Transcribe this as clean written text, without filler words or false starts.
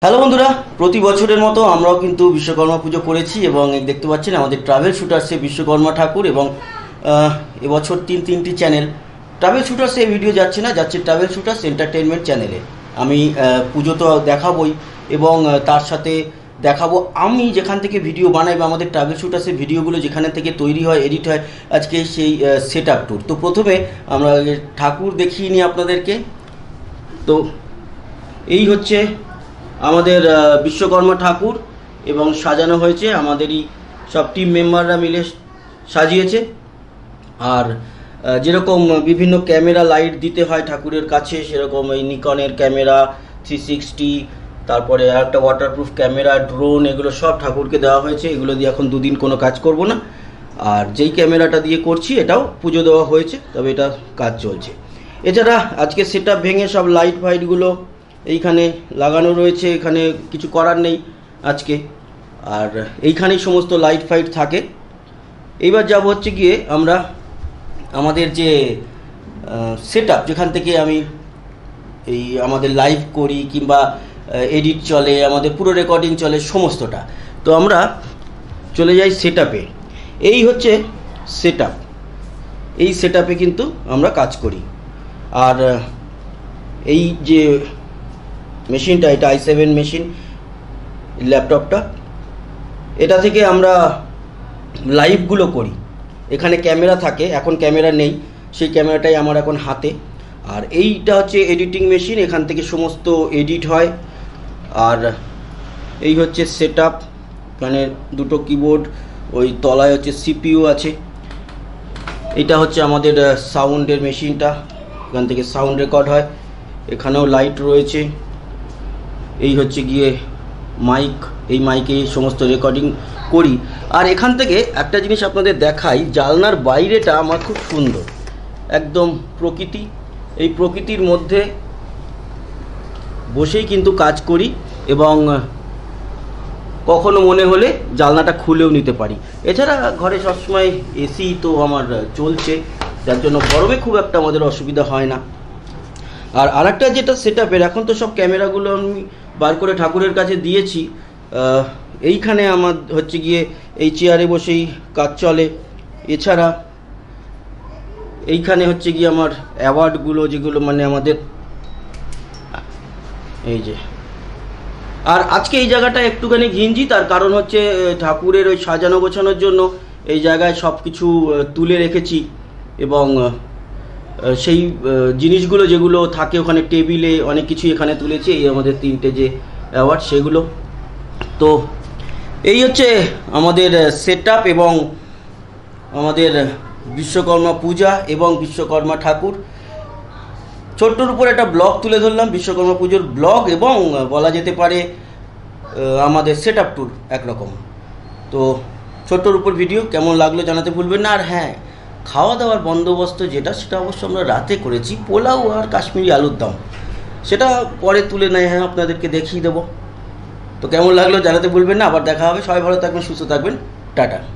Hello বন্ধুরা, প্রতি বছরের মতো আমরাও কিন্তু বিশ্বকর্মা পুজো করেছি এবং দেখতে পাচ্ছেন আমাদের ট্রাভেল শুটার্সে বিশ্বকর্মা ঠাকুর এবং এবছর তিনটি চ্যানেল। ট্রাভেল শুটার্সে এই ভিডিও যাচ্ছে না, যাচ্ছে ট্রাভেল শুটার্স এন্টারটেনমেন্ট চ্যানেলে। আমি পুজো তো দেখাবই এবং তার সাথে দেখাবো আমি যেখান থেকে ভিডিও বানাই বা আমাদের ট্রাভেল শুটার্সের ভিডিওগুলো যেখানে থেকে তৈরি হয়, এডিট হয়, আজকে সেই সেট আপ ট্যুর। তো প্রথমে আমরা ঠাকুর দেখিয়ে নিই আপনাদেরকে। তো এই হচ্ছে আমাদের বিশ্বকর্মা ঠাকুর এবং সাজানো হয়েছে আমাদেরই সব টিম মেম্বাররা মিলে সাজিয়েছে। আর যেরকম বিভিন্ন ক্যামেরা লাইট দিতে হয় ঠাকুরের কাছে, সেরকম এই নিকনের ক্যামেরা 360, তারপরে একটা ওয়াটারপ্রুফ ক্যামেরা, ড্রোন, এগুলো সব ঠাকুরকে দেওয়া হয়েছে। এগুলো দিয়ে এখন দুদিন কোনো কাজ করব না। আর যেই ক্যামেরাটা দিয়ে করছি এটাও পুজো দেওয়া হয়েছে, তবে এটা কাজ চলছে। এছাড়া আজকে সেট আপ ভেঙে সব লাইট ফাইটগুলো এইখানে লাগানো রয়েছে, এখানে কিছু করার নেই আজকে। আর এইখানেই সমস্ত লাইট ফাইট থাকে। এইবার যাব হচ্ছে গিয়ে আমরা আমাদের যে সেট আপ, যেখান থেকে আমি এই আমাদের লাইভ করি কিংবা এডিট চলে, আমাদের পুরো রেকর্ডিং চলে সমস্তটা। তো আমরা চলে যাই সেট আপে। এই হচ্ছে সেট আপ। এই সেট আপে কিন্তু আমরা কাজ করি। আর এই যে মেশিনটা, এটা i7 মেশিন, ল্যাপটপটা, এটা থেকে আমরা লাইভগুলো করি। এখানে ক্যামেরা থাকে, এখন ক্যামেরা নেই, সেই ক্যামেরাটাই আমার এখন হাতে। আর এইটা হচ্ছে এডিটিং মেশিন, এখান থেকে সমস্ত এডিট হয়। আর এই হচ্ছে সেট আপ, এখানে দুটো কিবোর্ড, ওই তলায় হচ্ছে সিপিইউ আছে। এটা হচ্ছে আমাদের সাউন্ডের মেশিনটা, এখান থেকে সাউন্ড রেকর্ড হয়। এখানেও লাইট রয়েছে। এই হচ্ছে গিয়ে মাইক, এই মাইকে সমস্ত রেকর্ডিং করি। আর এখান থেকে একটা জিনিস আপনাদের দেখাই, জানলার বাইরেটা আমার খুব সুন্দর, একদম প্রকৃতি। এই প্রকৃতির মধ্যে বসেই কিন্তু কাজ করি এবং কখনো মনে হলে জানলাটা খুলেও নিতে পারি। এছাড়া ঘরে সবসময় এসি তো আমার চলছে, যার জন্য গরমে খুব একটা আমাদের অসুবিধা হয় না। আর আরেকটা যেটা সেট আপের, এখন তো সব ক্যামেরাগুলো আমি বার করে ঠাকুরের কাছে দিয়েছি। এইখানে আমার হচ্ছে গিয়ে এই চেয়ারে বসেই কাজ চলে। এছাড়া এইখানে হচ্ছে গিয়ে আমার অ্যাওয়ার্ডগুলো, যেগুলো মানে আমাদের এই যে। আর আজকে এই জায়গাটা একটুখানি ঘিঞ্জি, তার কারণ হচ্ছে ঠাকুরের ওই সাজানো গোছানোর জন্য এই জায়গায় সব কিছু তুলে রেখেছি এবং সেই জিনিসগুলো যেগুলো থাকে ওখানে টেবিলে অনেক কিছু এখানে তুলেছি। এই আমাদের 3টে যে অ্যাওয়ার্ড, সেগুলো। তো এই হচ্ছে আমাদের সেট আপ এবং আমাদের বিশ্বকর্মা পূজা এবং বিশ্বকর্মা ঠাকুর। ছোট্টর উপর একটা ব্লগ তুলে ধরলাম, বিশ্বকর্মা পুজোর ব্লগ, এবং বলা যেতে পারে আমাদের সেট আপ ট্যুর একরকম। তো ছোট্টর উপর ভিডিও কেমন লাগলো জানাতে ভুলবেন না। আর হ্যাঁ, খাওয়া দাওয়ার বন্দোবস্ত যেটা, সেটা অবশ্য আমরা রাতে করেছি, পোলাও আর কাশ্মীরি আলুর দম। সেটা পরে তুলে নেয়, হ্যাঁ আপনাদেরকে দেখিয়ে দেবো। তো কেমন লাগলো জানাতে ভুলবেন না। আবার দেখা হবে। সবাই ভালো থাকবেন, সুস্থ থাকবেন, টাটা।